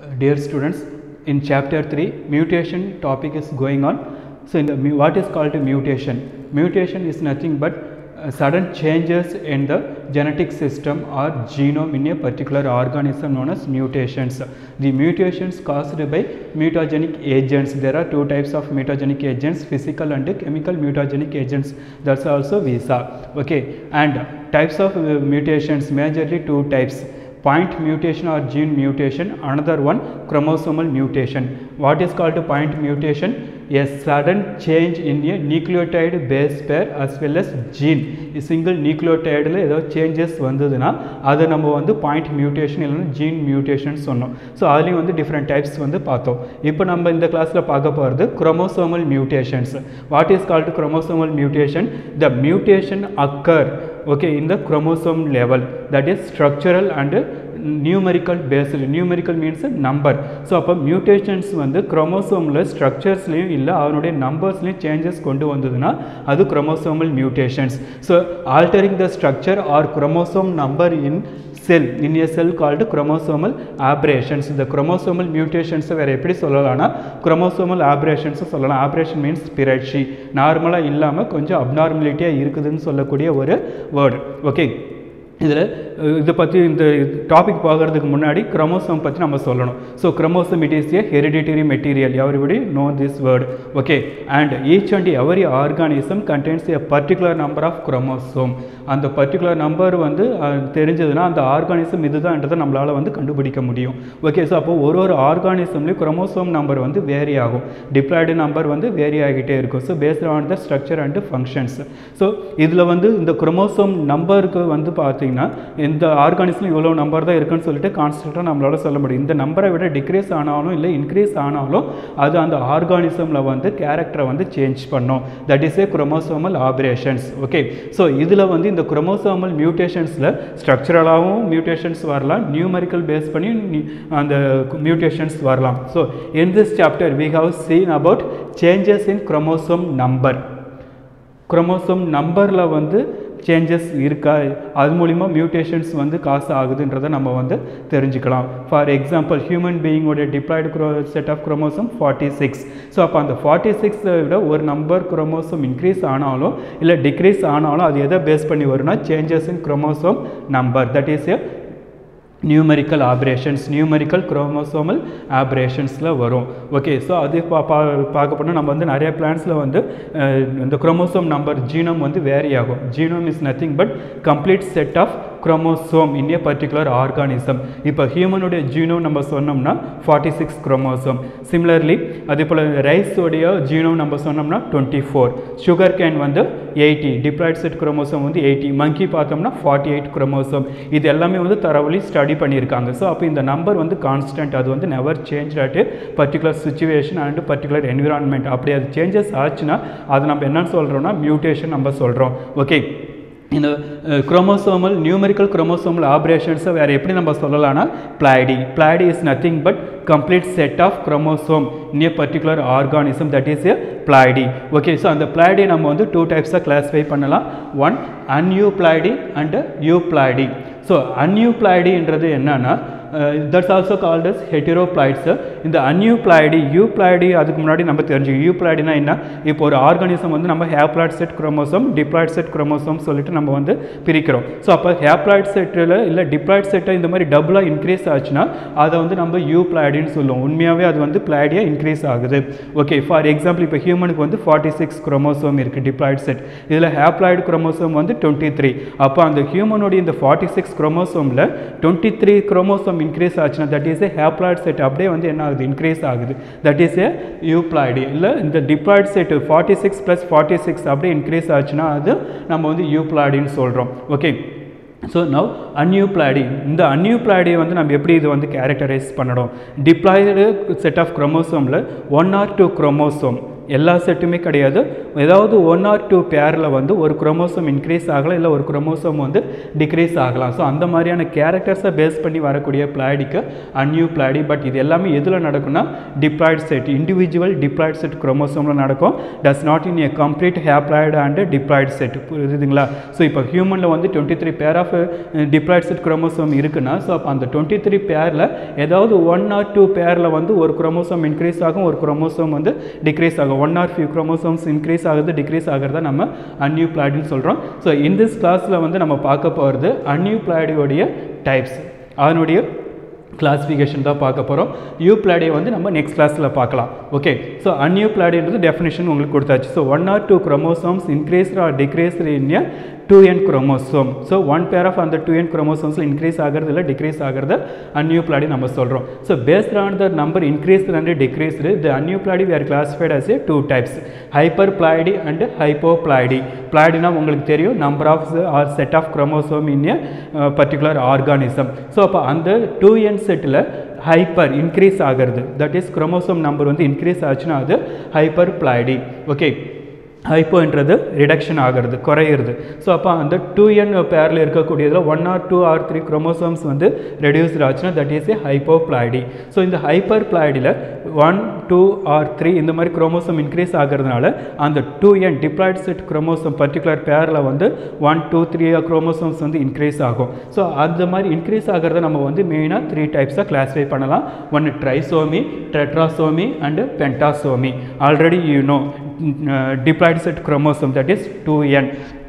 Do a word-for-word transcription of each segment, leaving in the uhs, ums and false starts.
Uh, dear students, in chapter three, mutation topic is going on. So, in the what is called a mutation? Mutation is nothing but uh, sudden changes in the genetic system or genome in a particular organism known as mutations. The mutations caused by mutagenic agents. There are two types of mutagenic agents: physical and chemical mutagenic agents. That's also we saw. Okay, and types of uh, mutations, majorly two types: point mutation or gene mutation, another one chromosomal mutation. What is called a point mutation? A sudden change in a nucleotide base pair as well as gene. A single nucleotide la edo changes vandaduna adu நம்ம வந்து point mutation இல்லனா gene mutation சொன்னோம். So அதுலயும் வந்து different types வந்து பார்த்தோம். இப்போ நம்ம இந்த கிளாஸ்ல பார்க்க போறது chromosomal mutations. What is called chromosomal mutation? The mutation occur okay in the chromosome level, that is structural and numerical based. Numerical means a number. So அப்போ mutations வந்து chromosomeல structuresலயும் இல்ல அவனுடைய numbersலயும் changes கொண்டு வந்ததுன்னா அது chromosomal mutations. So altering the structure or chromosome number in cell, in a cell called chromosomal aberrations. The chromosomal mutations வேற எப்படி சொல்லலாம்னா chromosomal aberrations சொல்லலாம். Aberration means பிறழ்ச்சி, நார்மலா இல்லாம கொஞ்சம் abnormality இருக்குதுன்னு சொல்லக்கூடிய ஒரு word. Okay, இதில் இதை பற்றி இந்த டாபிக் பார்க்குறதுக்கு முன்னாடி குரோமோசோம் பற்றி நம்ம சொல்லணும். So chromosome it is a hereditary material. Everybody know this word. Okay, and each and every organism contains a particular number of chromosome. அந்த பர்டிகுலர் நம்பர் வந்து தெரிஞ்சதுன்னா அந்த ஆர்கானிசம் இதுதான்றதை நம்மளால் வந்து கண்டுபிடிக்க முடியும். ஓகே, ஸோ அப்போ ஒரு ஒரு ஆர்கானிசம்லேயும் குரோமோசோம் நம்பர் வந்து வேரி ஆகும். டிப்ளாய்டு நம்பர் வந்து வேரி ஆகிட்டே இருக்கும். So based on the structure and functions. So இதில் வந்து இந்த குரோமோசோம் நம்பருக்கு வந்து பார்த்தீங்கன்னா இந்த ஆர்கானிசம் இவ்வளோ நம்பர் தான் இருக்குன்னு சொல்லிட்டு கான்ஸ்டன்ட்டாக நம்மளால சொல்ல முடியும். இந்த நம்பரை விட டிக்ரீஸ் ஆனாலும் இல்லை இன்க்ரீஸ் ஆனாலும் அது அந்த ஆர்கானிசமில் வந்து கேரக்டரை வந்து சேஞ்ச் பண்ணும். That is a chromosomal operations. Okay, so இதில் வந்து இந்த குரோமோசோமல் மியூட்டேஷன்ஸில் ஸ்ட்ரக்சரலாகவும் மியூட்டேஷன்ஸ் வரலாம், நியூமரிக்கல் பேஸ் பண்ணி அந்த மியூட்டேஷன்ஸ் வரலாம். So in this chapter we have seen about changes in chromosome number. Chromosome நம்பரில் வந்து சேஞ்சஸ் இருக்கா, அது மூலிமா மியூட்டேஷன்ஸ் வந்து காசு ஆகுதுன்றதை நம்ம வந்து தெரிஞ்சுக்கலாம். ஃபார் எக்ஸாம்பிள், ஹியூமன் பீயிங்கோடைய டிப்ளாய்டு க்ரோ set of chromosome forty six. So அப்போ அந்த ஃபார்ட்டி சிக்ஸை விட ஒரு நம்பர் குரோமோசோம் இன்க்ரீஸ் ஆனாலும் இல்லை டிக்ரீஸ் ஆனாலும் அது எதை பேஸ் பண்ணி வரும்னா changes in chromosome number. That is a numerical aberrations, numerical chromosomal ஆபரேஷன்ஸில் வரும். ஓகே, ஸோ அது பா பா பார்க்க போனால் நம்ம வந்து நிறைய பிளான்ஸில் வந்து இந்த குரோமோசோம் நம்பர் ஜீனோம் வந்து வேரி ஆகும். Genome is nothing but complete set of chromosome in a particular organism. இப்போ ஹியூமனுடைய ஜீனோம் நம்ம சொன்னோம்னா ஃபார்ட்டி சிக்ஸ் குரோமோசோம். சிமிலர்லி அதே போல் ரைஸோடைய ஜீனோம் நம்ம சொன்னோம்னா டுவெண்ட்டி ஃபோர். சுகர் கேன் வந்து எயிட்டி, டிப்ளாய்ட் செட் குரோமோசோம் வந்து எயிட்டி. மங்கி பார்த்தோம்னா ஃபார்ட்டி எயிட் குரோமோசோம். இது எல்லாமே வந்து தரவழி ஸ்டடி பண்ணியிருக்காங்க. ஸோ அப்போ இந்த நம்பர் வந்து கான்ஸ்டன்ட், அது வந்து never change at particular situation and particular environment. அப்படி அது சேஞ்சஸ் ஆச்சுன்னா அது நம்ம என்னன்னு சொல்கிறோம்னா மியூட்டேஷன் நம்ம சொல்கிறோம். ஓகே, இந்த குரோமோசோமல் நியூமரிக்கல் குரோமோசோமல் ஆபரேஷன்ஸை வேறு எப்படி நம்ம சொல்லலாம்னா ploidy. Ploidy is nothing but complete set of chromosome in a particular organism, that is a pleiady. Okay, so அந்த pleiady நம்ம வந்து two types ஆ classify பண்ணலாம். One aneuploidy and euploidy. So aneuploidy என்றது என்னன்னா Uh, that's also called as heteroploids. இந்த aneuploidy, euploidy அதுக்கு முன்னாடி நம்ம தெரிஞ்சு euploidyனா என்ன, இப்போ ஒரு ஆர்கானிசம் வந்து நம்ம haploid set chromosome, diploid set chromosome சொல்லிட்டு நம்ம வந்து பிரிக்கிறோம். ஸோ அப்போ ஹேப்ளாய்ட் செட்டில் இல்லை டிப்ளாய்ட் செட்டை இந்த மாதிரி டபுளாக இன்க்ரீஸ் ஆச்சுன்னா அதை வந்து நம்ம யூப்ளாய்டின்னு சொல்லுவோம். உண்மையாகவே அது வந்து பிளாய்டியாக இன்க்ரீஸ் ஆகுது. ஓகே, ஃபார் எக்ஸாம்பிள் இப்போ ஹியூமனுக்கு வந்து ஃபார்ட்டி சிக்ஸ் குரோமோசோம் இருக்குது டிப்ளாய்ட் செட். இதில் ஹேப்ளாய்டு குரோமோசோம் வந்து டுவெண்ட்டி த்ரீ. அப்போ அந்த ஹியூமனுடைய இந்த ஃபார்ட்டி சிக்ஸ் குரோமோசோமில் டுவெண்ட்டி த்ரீ குரோமோசோம் இன்க்ரீஸ் ஆச்சுன்னா that is a haploid set அப்படியே வந்து என்ன ஆகுது, இன்க்ரீஸ் ஆகுது. That is a euploidy. இல்லை இந்த diploid set forty six plus forty six அப்படியே இன்க்ரீஸ் ஆச்சுன்னா அது நம்ம வந்து யூப்ளாய்டின்னு சொல்கிறோம். Okay, so now aneuploidy. இந்த அன்யூப்ளாய்டியை வந்து நம்ம எப்படி இது வந்து கேரக்டரைஸ் பண்ணணும்? டிப்ளாய்டு செட் ஆஃப் குரோமோசோமில் ஒன் ஆர் டூ குரோமோசோம் எல்லா செட்டுமே கிடையாது, ஏதாவது ஒன் ஆர் டூ பேரில் வந்து ஒரு குரோமோசோம் இன்க்ரீஸ் ஆகலாம், இல்லை ஒரு குரோமோசோம் வந்து டிக்ரீஸ் ஆகலாம். ஸோ அந்த மாதிரியான கேரக்டர்ஸை பேஸ் பண்ணி வரக்கூடிய பிளாய்டிக்கு அன்யூப்ளாய்டி. பட் இது எல்லாமே எதில் நடக்கும்னா diploid set, individual diploid set குரோமோசோமில் நடக்கும். Does not in a complete haploid and diploid set. புரியுதுங்களா? ஸோ இப்போ ஹியூமனில் வந்து twenty three pair of diploid set chromosome இருக்குன்னா, ஸோ அப்போ அந்த டுவெண்ட்டி த்ரீ பேரில் ஏதாவது ஒன் ஆர் டூ பேரில் வந்து ஒரு குரோமோசோம் இன்க்ரீஸ் ஆகும், ஒரு குரோமோசோம் வந்து டிக்ரீஸ் ஆகும். One or few chromosomes increase ஆகுது, டிக்ரீஸ் ஆகிறத நம்ம அன்யூப்ளாய்டுன்னு சொல்கிறோம். ஸோ இன் திஸ் கிளாஸில் வந்து நம்ம பார்க்க போகிறது அன்யூப்ளாய்டியோடைய டைப்ஸ், அதனுடைய கிளாஸிஃபிகேஷன் தான் பார்க்க போகிறோம். யூப்ளாய்டியை வந்து நம்ம நெக்ஸ்ட் கிளாஸில் பார்க்கலாம். ஓகே, ஸோ அன்யூப்ளாய்டின்றது டெஃபினேஷன் உங்களுக்கு கொடுத்தாச்சு. So one or two chromosomes increased or decreased in a two N chromosome. So one pair of அந்த டூ என் குரோமோசோம்ஸில் இன்க்ரீஸ் ஆகிறது இல்லை டிக்ரீஸ் ஆகிறது அன்யூப்ளாய்டி நம்ம சொல்கிறோம். So based on the number increased and decreased the aneuploidy we are classified as a two types, hyperploidy and hypoploidy. Ploidy உங்களுக்கு தெரியும், number of or set of chromosome in a particular organism. So அப்போ அந்த two என் செட்டில் hyper increase ஆகிறது, that is chromosome number வந்து increase ஆச்சுன்னா அது ஹைப்பர்ப்ளாய்டி. ஓகே, ஹைப்போன்றது ரிடக்ஷன் ஆகிறது, குறையிறது. ஸோ அப்போ அந்த டூ என் பேரில் இருக்கக்கூடியதில் one or two or three chromosomes வந்து ரெடியூஸ்ட் ஆச்சுன்னா that is a hypoploidy. So இந்த ஹைப்பர்ப்ளாய்டியில் ஒன் டூ ஆர் த்ரீ இந்த மாதிரி குரோமோசோம் இன்க்ரீஸ் ஆகிறதுனால அந்த two N diploid set chromosome particular பேரில் வந்து ஒன் டூ த்ரீ குரோமோசோம்ஸ் வந்து இன்க்ரீஸ் ஆகும். ஸோ அந்த மாதிரி இன்க்ரீஸ் ஆகிறத நம்ம வந்து மெயினாக த்ரீ டைப்ஸாக கிளாஸிஃபை பண்ணலாம். ஒன்று trisomy, tetrasomy and pentasomy. Already you know diploid set chromosome, that is two N.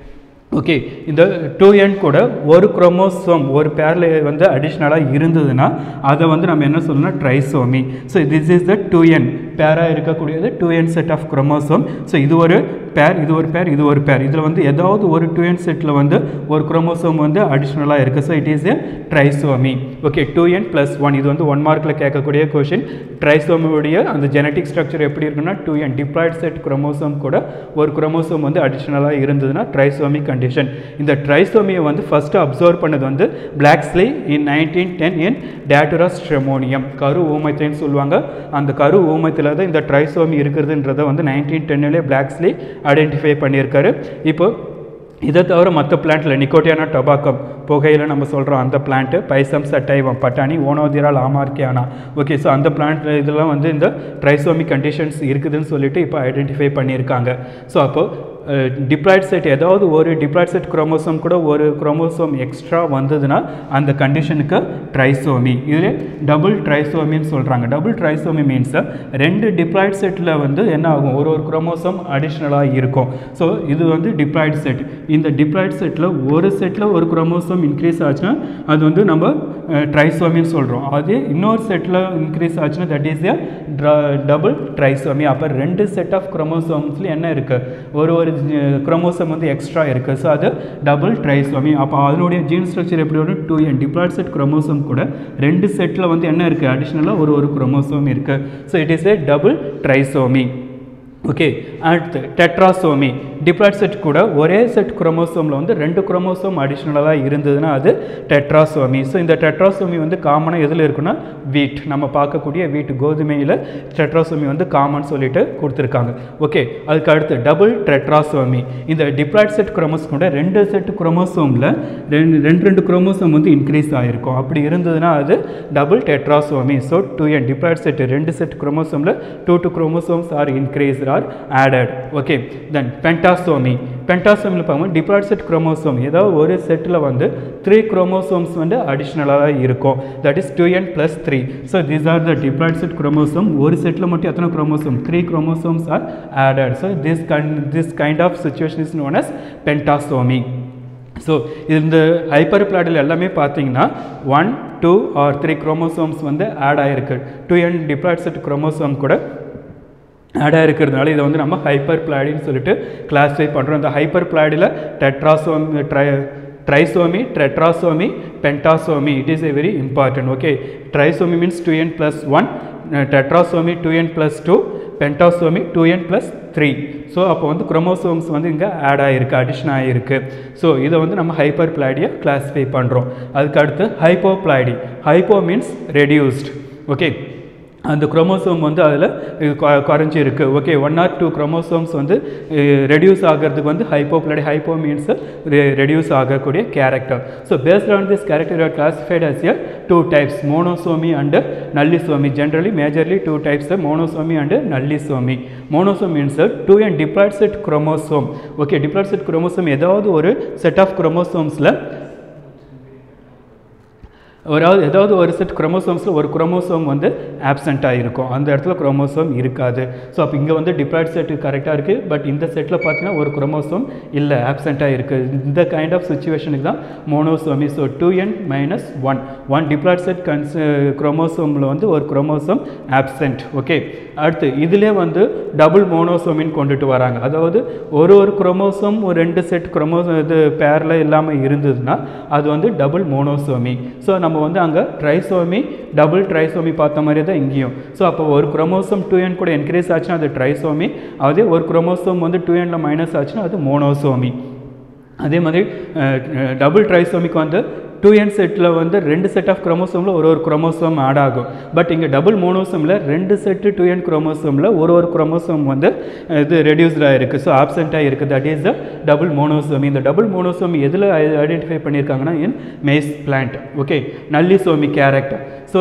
Okay, இந்த டூ என் கூட ஒரு குரோமோசோம் ஒரு பேரில் வந்து அடிஷ்னலாக இருந்ததுன்னா அதை வந்து நம்ம என்ன சொல்லணும்னா trisomy. So this is the two N பேராக இருக்கக்கூடியது two N set of chromosome. So இது ஒரு பேர், இது ஒரு பேர், இது ஒரு பேர். இதில் வந்து ஏதாவது ஒரு டூ என் செட்டில் வந்து ஒரு குரோமோசோம் வந்து அடிஷ்னலாக இருக்குது. So it is a trisomy. Okay, two N plus one, இது வந்து ஒன் மார்க்கில் கேட்கக்கூடிய கொஷின். ட்ரைசோமியோடைய அந்த ஜெனட்டிக் ஸ்ட்ரக்சர் எப்படி இருக்குன்னா two N diploid set chromosome கூட ஒரு குரோமோசோம் வந்து அடிஷ்னலாக இருந்ததுன்னா ட்ரைசோமி கண்டிஷன். இந்த ட்ரைசோமியை வந்து ஃபர்ஸ்ட் அப்சர்வ் பண்ணது வந்து பிளாக்ஸ்லி இன் நைன்டீன் டென் இன் டேட்டுரா ஸ்ட்ரெமோனியம். கரு ஊமத்தின்னு சொல்லுவாங்க. அந்த கரு ஊமத்தில் தான் இந்த ட்ரைசோமி இருக்கிறதுன்றதை வந்து நைன்டீன் டென்னிலே பிளாக்ஸ்லி ஐடென்டிஃபை பண்ணியிருக்காரு. இப்போ இதை தவிர மற்ற பிளான்ட்டில் நிக்கோட்டியானா டொபாக்கம் புகையில் நம்ம சொல்கிறோம் அந்த பிளான்ட்டு, பைசம் சட்டைவம் பட்டாணி, ஓனோதிரா லாமார்க்கியானா. ஓகே, ஸோ அந்த பிளான்ட் இதெல்லாம் வந்து இந்த ட்ரைசோமி கண்டிஷன்ஸ் இருக்குதுன்னு சொல்லிட்டு இப்போ ஐடென்டிஃபை பண்ணியிருக்காங்க. ஸோ அப்போது டிப்ளாய்டு செட் ஏதாவது ஒரு டிப்ளாய்டு செட் குரோமோசோம் கூட ஒரு குரோமோசோம் எக்ஸ்ட்ரா வந்ததுன்னா அந்த கண்டிஷனுக்கு ட்ரைசோமி. இதில் டபுள் ட்ரைசோமின்னு சொல்கிறாங்க. டபுள் ட்ரைசோமி மீன்ஸ் ரெண்டு டிப்ளாய்டு செட்டில் வந்து என்ன ஆகும், ஒரு ஒரு குரோமோசோம் அடிஷ்னலாக இருக்கும். ஸோ இது வந்து டிப்ளாய்டு செட். இந்த டிப்ளாய்டு செட்டில் ஒரு செட்டில் ஒரு குரோமோசோம் இன்க்ரீஸ் ஆச்சுன்னா அது வந்து நம்ம ட்ரைசோமின்னு சொல்கிறோம். அது இன்னொரு செட்டில் இன்க்ரீஸ் ஆச்சுன்னா that is a double trisomy. அப்போ ரெண்டு செட் ஆஃப் குரோமோசோம்ஸில் என்ன இருக்குது, ஒரு ஒரு குரோமோசோம் வந்து எக்ஸ்ட்ரா இருக்குது. ஸோ அது டபுள் ட்ரைசோமி. அப்போ அதனுடைய ஜீன் ஸ்ட்ரக்சர் எப்படி வரும், two N diploid set chromosome கூட ரெண்டு செட்டில் வந்து என்ன இருக்குது, அடிஷ்னலாக ஒரு ஒரு குரோமோசோம் இருக்குது. So it is a double trisomy. Okay, அடுத்து டெட்ராசோமி. டிப்ளாய்டு செட் கூட ஒரே செட் குரோமோசோமில் வந்து ரெண்டு குரோமோசோம் அடிஷ்னலாக இருந்ததுன்னா அது டெட்ராசோமி. ஸோ இந்த டெட்ராசோமி வந்து காமனாக எதில் இருக்குன்னா வீட், நம்ம பார்க்கக்கூடிய வீட் கோதுமையில் டெட்ராசோமி வந்து காமன் சொல்லிட்டு கொடுத்துருக்காங்க. ஓகே, அதுக்கு அடுத்து டபுள் டெட்ராசோமி. இந்த டிப்ளாய்டு செட் குரோமோசோம் கூட ரெண்டு செட் குரோமோசோமில் ரெண்டு ரெண்டு ரெண்டு குரோமோசோம் வந்து இன்க்ரீஸ் ஆகிருக்கும். அப்படி இருந்ததுன்னா அது double tetrasomy. So two N diploid set ரெண்டு செட் குரோமோசோமில் two two chromosomes are increased or added. Okay, then pentasomy. பென்டாசோமியில் பார்க்கும்போது டிப்ளாய்டு செட் குரோமோசோம் ஏதாவது ஒரு செட்டில் வந்து த்ரீ குரோமோசோம்ஸ் வந்து அடிஷ்னலாக இருக்கும். That is two N plus three. So these are the diploid set chromosome. ஒரு செட்டில் மட்டும் எத்தனை chromosome, three chromosomes are added. So this this kind of situation is known as pentasomy. So இந்த ஹைப்பர்ப்ளாய்டில் எல்லாமே பார்த்தீங்கன்னா one two or three chromosomes வந்து add ஆகிருக்கு. Two N diploid set chromosome கூட ஆடாக இருக்கிறதுனால இதை வந்து நம்ம ஹைப்பர்ப்ளாய்டின்னு சொல்லிட்டு கிளாஸிஃபை பண்ணுறோம். இந்த ஹைப்பர்ப்ளாய்டில் tetrasomy, tri trisomy, tetrasomy, pentasomy, it is a very important. Okay, trisomy means two n plus one, tetrasomy two n plus two, pentasomy two N plus three. So அப்போ வந்து குரோமோசோம்ஸ் வந்து இங்கே ஆட் ஆகிருக்கு, addition ஆகிருக்கு. So இதை வந்து நம்ம ஹைப்பர்ப்ளாய்டியை classify பண்ணுறோம். அதுக்கு அடுத்து hypoploidy. Hypo means reduced. Okay, அந்த குரோமோசோம் வந்து அதில் குறைஞ்சி இருக்குது. Okay, one or two chromosomes வந்து ரெடியூஸ் ஆகிறதுக்கு வந்து ஹைப்போப்ளாய்டி, ஹைப்போ மீன்ஸ் ரெடியூஸ் ஆகக்கூடிய character. So based on this character are classified as a two types, monosomy and nullisomy. Generally majorly two types, monosomy and nullisomy. Monosomy means two and diploid set chromosome. Okay, diploid set chromosome ஏதாவது ஒரு set of chromosomesல ஒரு ஏதாவது ஒரு set குரோமோசோம்ஸில் ஒரு chromosome வந்து ஆப்சென்ட்டாக இருக்கும், அந்த இடத்துல குரோமோசோம் இருக்காது. ஸோ அப்போ இங்கே வந்து டிப்ளாய்ட் செட் கரெக்டாக இருக்குது, பட் இந்த செட்டில் பார்த்தீங்கன்னா ஒரு குரோமோசோம் இல்லை, ஆப்சென்ட்டாக இருக்குது. இந்த கைண்ட் ஆஃப் சுச்சுவேஷனுக்கு தான் monosomy. So two N minus one one diploid set கன்ஸ் குரோமோசோமில் வந்து ஒரு குரோமோசோம் ஆப்சென்ட். ஓகே, அடுத்து இதிலே வந்து டபுள் மோனோசோமின்னு கொண்டுட்டு வராங்க. அதாவது ஒரு ஒரு குரோமோசோம் ஒரு ரெண்டு செட் குரோமோசோம் இது பேரில் இல்லாமல் இருந்ததுன்னா அது வந்து டபுள் மோனோசோமி. ஸோ நம்ம வந்து அங்கே ட்ரைசோமி டபுள் ட்ரைசோமி பார்த்த மாதிரி தான் இங்கேயும். ஸோ அப்போ ஒரு குரோமோசோம் டூ என் கூட இன்க்ரீஸ் ஆச்சுன்னா அது ட்ரைசோமி, அதே ஒரு குரோமோசோம் வந்து டூ எனில் மைனஸ் ஆச்சுன்னா அது மோனோசோமி. அதே மாதிரி டபுள் ட்ரைசோமிக்கு வந்து டூ என் செட்டில் வந்து ரெண்டு செட் ஆஃப் குரோமோசோமில் ஒரு ஒரு குரோமோசோம் ஆட் ஆகும். பட் இங்கே டபுள் மோனோசோமில் ரெண்டு செட்டு டூ என் குரோமோசோமில் ஒரு ஒரு குரோமோசோம் வந்து இது ரெடியூஸ்டாக இருக்குது, ஸோ ஆப்சென்ட்டாக இருக்குது. That is the double monosomy. இந்த டபுள் மோனோசோமி எதில் ஐடென்டிஃபை பண்ணியிருக்காங்கன்னா in maize plant. Okay, nullisomy character. So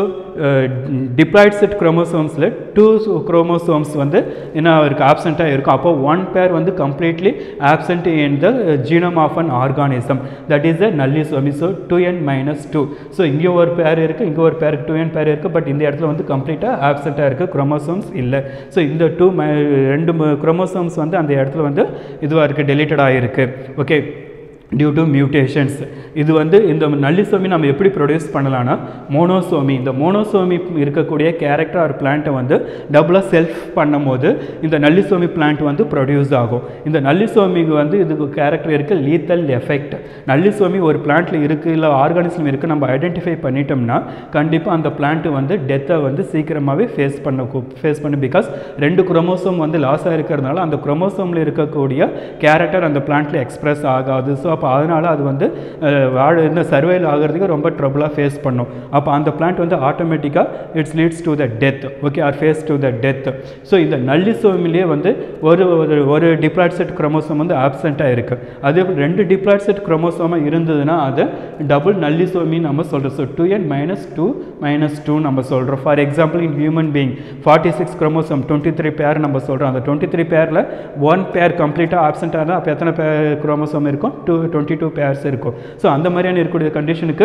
diploid set குரோமோசோம்ஸில் டூ குரோமோசோம்ஸ் வந்து என்ன இருக்குது, ஆப்சென்ட்டாக இருக்கும். அப்போ ஒன் பேர் வந்து completely absent in the genome of an organism, that is the nullisomy. So two N minus two. So இங்கே ஒரு பேர் இருக்குது, இங்கே ஒரு பேருக்கு டூ என் பேர் இருக்குது, பட் இந்த இடத்துல வந்து கம்ப்ளீட்டாக ஆப்சென்ட்டாக இருக்குது, குரோமோசோம்ஸ் இல்லை. ஸோ இந்த டூ மை ரெண்டு குரோமோசோம்ஸ் வந்து அந்த இடத்துல வந்து இதுவாக இருக்குது, டெலிட்டடாக இருக்குது. Okay, due to mutations. இது வந்து இந்த நல்லிசோமி நம்ம எப்படி ப்ரொடியூஸ் பண்ணலான்னா மோனோசோமி. இந்த மோனோசோமி இருக்கக்கூடிய கேரக்டர் ஆர் பிளான்ட்டை வந்து டபுளாக செல்ஃப் பண்ணும் போது இந்த நல்லிசோமி பிளான்ட் வந்து ப்ரொடியூஸ் ஆகும். இந்த நல்லிசோமிக்கு வந்து இதுக்கு கேரக்டர் இருக்குது லீத்தல் எஃபெக்ட். நல்லிசோமி ஒரு பிளான்ட்டில் இருக்குது இல்லை ஆர்கானிசம் இருக்குது நம்ம ஐடென்டிஃபை பண்ணிட்டோம்னா கண்டிப்பாக அந்த பிளான்ட்டு வந்து டெத்தை வந்து சீக்கிரமாகவே ஃபேஸ் பண்ண ஃபேஸ் பண்ணும். பிகாஸ் ரெண்டு குரோமோசோம் வந்து லாஸ் ஆகிருக்கிறதுனால அந்த குரோமோசோமில் இருக்கக்கூடிய கேரக்டர் அந்த பிளான்ட்டில் எக்ஸ்பிரஸ் ஆகாது. ஸோ அப்போ அதனால் அது வந்து வாழ இந்த சர்வைவல் ஆகிறதுக்கு ரொம்ப ட்ரபுளாக ஃபேஸ் பண்ணும். அப்போ அந்த பிளான்ட் வந்து ஆட்டோமேட்டிக்காக it's leads to the death. Okay, or face to the death. So இந்த நல்லிசோமிலே வந்து ஒரு ஒரு டிப்ளாய்ட் செட் குரோமோசோம் வந்து ஆப்சென்ட்டாக இருக்குது. அதே ரெண்டு டிப்ளாய்ட் செட் குரோமோசோமாக இருந்ததுன்னா அது டபுள் நல்லிசோமி நம்ம சொல்கிறோம். So two N minus two minus two நம்ம சொல்கிறோம். For example in human being forty six chromosome twenty three pair நம்ம சொல்கிறோம். அந்த டுவெண்ட்டி த்ரீ பேரில் ஒன் பேர் கம்ப்ளீட்டாக ஆப்சென்ட்டாக இருந்தால் அப்போ எத்தனை பேர் குரோமோசோம் இருக்கும், டூ டுவெண்ட்டி டூ பேர்ஸ் இருக்கும். ஸோ அந்த மாதிரியான இருக்கக்கூடிய கண்டிஷனுக்கு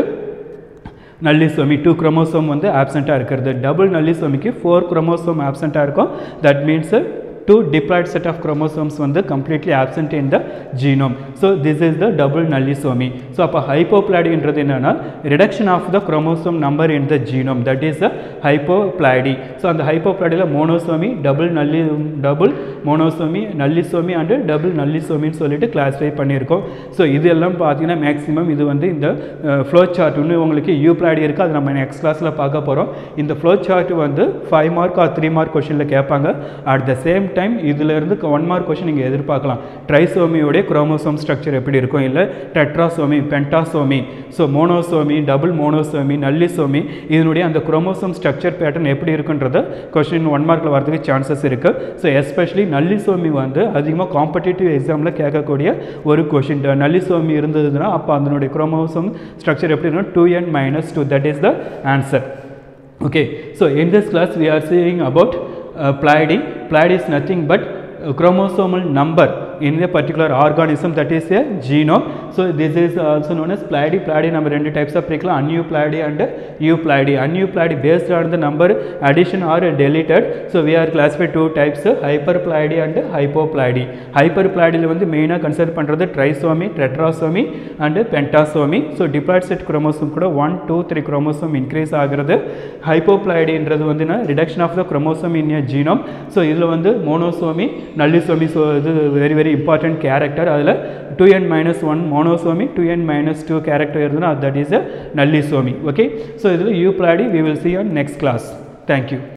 நல்லிசோமி டூ குரோமோசோம் வந்து ஆப்சென்ட்டாக இருக்கிறது. டபுள் நல்லிசோமிக்கு ஃபோர் குரோமோசோம் ஆப்சென்ட்டாக இருக்கும். That means two diploid set of chromosomes வந்து completely absent in the genome. So this is the double nullisomy. So அப்போ hypoploidy என்றது என்னன்னா reduction of the chromosome number in the genome, that is the hypoploidy. So அந்த hypoploidyல monosomy, double nulli double monosomy, nullisomy and double nullisomy சொல்லிட்டு classify பண்ணியிருக்கோம். So இதெல்லாம் பார்த்தீங்கன்னா maximum இது வந்து இந்த ஃப்ளோ சார்ட் ஒன்று உங்களுக்கு யூப்ளாய்டி இருக்குது, அது நம்ம நெக்ஸ்ட் கிளாஸில் பார்க்க போகிறோம். இந்த ஃப்ளோ சார்ட் வந்து five mark or three mark கொஷனில் கேட்பாங்க. அட் த சேம் டைம் இதிலிருந்து ஒன் மார்க் கொஷின் நீங்கள் எதிர்பார்க்கலாம். ட்ரைசோமியோடைய குரோமோசோம் ஸ்ட்ரக்சர் எப்படி இருக்கும், இல்லை tetrasomy, pentasomy, so monosomy, double monosomy, nullisomy, இதனுடைய அந்த குரோமோசோம் ஸ்ட்ரக்சர் பேட்டர்ன் எப்படி இருக்குன்றத கொஷின் ஒன் மார்க்கில் வரதுக்கு சான்சஸ் இருக்குது. ஸோ எஸ்பெஷலி நல்லிசோமி வந்து அதிகமாக காம்படிட்டிவ் எக்ஸாமில் கேட்கக்கூடிய ஒரு கொஷின். நல்லிசோமி இருந்ததுன்னா அப்போ அதனுடைய குரோமோசோம் ஸ்ட்ரக்சர் எப்படி இருக்கும், two N minus two, that is the answer. Okay, so in this class we are seeing about uh, pleiady. Pleiady is nothing but uh, chromosomal number in a particular organism, that is a genome. So this is also known as pleiady. Pleiady number two types of prickle, aneuploidy and euploidy. Aneuploidy based on the number addition or deleted. So we are classified two types, hyperploidy and hypoploidy. Hyperploidy வந்து மெயினாக consider பண்ணுறது trisomy, tetrasomy and pentasomy. So diploid set chromosome கூட one two three chromosome increase ஆகிறது. ஹைப்போப்ளாய்டின்றது வந்து reduction of the chromosome in a genome. So இதில் வந்து monosomy, nullisomy, so இது வெரி வெரி important character. அதில் two n minus one monosomy, two n minus two character இருந்ததுன்னா that is a nullisomy. Okay, so இதில் euploidy we will see on next class. Thank you.